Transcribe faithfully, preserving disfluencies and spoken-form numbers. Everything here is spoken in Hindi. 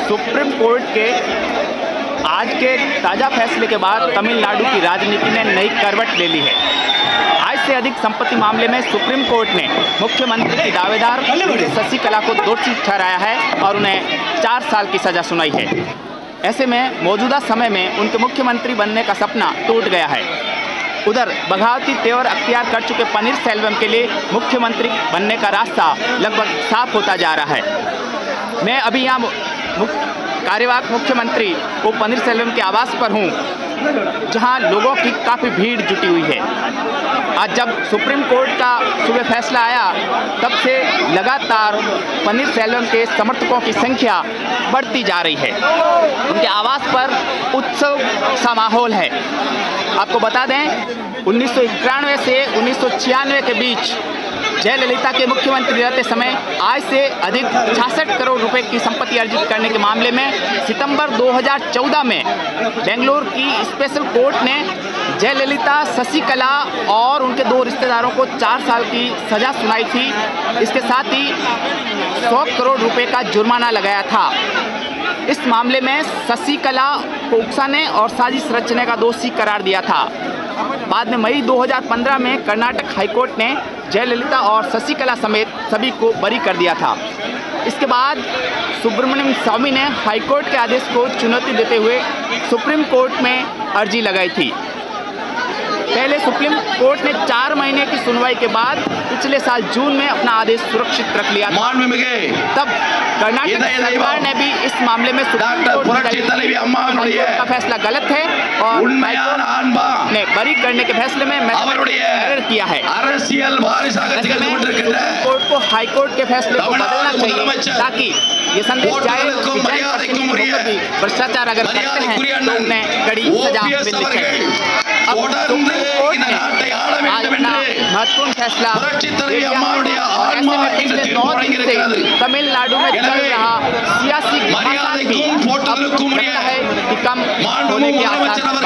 सुप्रीम कोर्ट के आज के ताज़ा फैसले के बाद तमिलनाडु की राजनीति ने नई करवट ले ली है। आज से अधिक संपत्ति मामले में सुप्रीम कोर्ट ने मुख्यमंत्री की दावेदार शशिकला को दोषी ठहराया है और उन्हें चार साल की सजा सुनाई है। ऐसे में मौजूदा समय में उनके मुख्यमंत्री बनने का सपना टूट गया है। उधर बगावती तेवर अख्तियार कर चुके पनीर सेल्वम के लिए मुख्यमंत्री बनने का रास्ता लगभग साफ होता जा रहा है। मैं अभी यहाँ कार्यवाहक मुख्यमंत्री वो पनीर सेल्वम के आवास पर हूँ, जहाँ लोगों की काफ़ी भीड़ जुटी हुई है। आज जब सुप्रीम कोर्ट का सुबह फैसला आया, तब से लगातार पनीर सेल्वम के समर्थकों की संख्या बढ़ती जा रही है। उनके आवास पर उत्सव सा माहौल है। आपको बता दें, उन्नीस सौ इक्यानवे से उन्नीस सौ छियानवे के बीच जयललिता के मुख्यमंत्री रहते समय आज से अधिक छियासठ करोड़ रुपए की संपत्ति अर्जित करने के मामले में सितंबर दो हज़ार चौदह में बेंगलुरु की स्पेशल कोर्ट ने जयललिता, शशिकला और उनके दो रिश्तेदारों को चार साल की सजा सुनाई थी। इसके साथ ही सौ करोड़ रुपए का जुर्माना लगाया था। इस मामले में शशिकला को उकसाने और साजिश रचने का दोषी करार दिया था। बाद में मई दो हज़ार पंद्रह में कर्नाटक हाईकोर्ट ने जयललिता और शशिकला समेत सभी को बरी कर दिया था। इसके बाद सुब्रमण्यम स्वामी ने हाईकोर्ट के आदेश को चुनौती देते हुए सुप्रीम कोर्ट में अर्जी लगाई थी। पहले सुप्रीम कोर्ट ने चार महीने की सुनवाई के बाद पिछले साल जून में अपना आदेश सुरक्षित रख लिया था। तब कर्नाटक सरकार ने भी इस मामले में सुप्रीम कोर्ट का फैसला गलत है और ने बरी करने के फैसले में एरर किया है। सुप्रीम कोर्ट को हाई कोर्ट के फैसले को बदलना चाहिए, ताकि ये संदेश जाए कि भ्रष्टाचार अगर करते हैं तो उन्हें कड़ी सजा मिलनी चाहिए। अब सुप्रीम कोर्ट ने आज अपना महत्वपूर्ण फैसला पिछले नौ दिन से तमिलनाडु में चल रहा सियासी घमासान भी अब लगता है कि कम होने के आसार